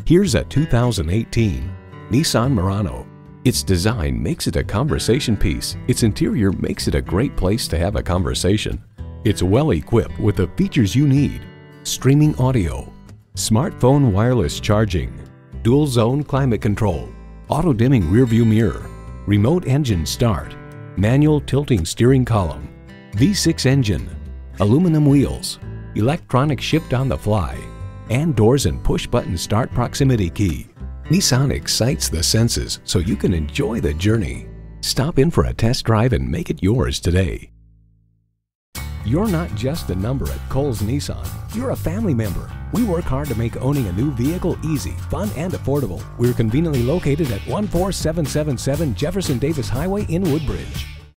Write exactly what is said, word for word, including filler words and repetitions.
Here's a two thousand eighteen Nissan Murano. Its design makes it a conversation piece. Its interior makes it a great place to have a conversation. It's well equipped with the features you need: streaming audio, smartphone wireless charging, dual zone climate control, auto dimming rearview mirror, remote engine start, manual tilting steering column, V six engine, aluminum wheels, electronic shift on the fly, and doors and push-button start proximity key. Nissan excites the senses so you can enjoy the journey. Stop in for a test drive and make it yours today. You're not just a number at Cowles Nissan. You're a family member. We work hard to make owning a new vehicle easy, fun, and affordable. We're conveniently located at one four seven seven seven Jefferson Davis Highway in Woodbridge.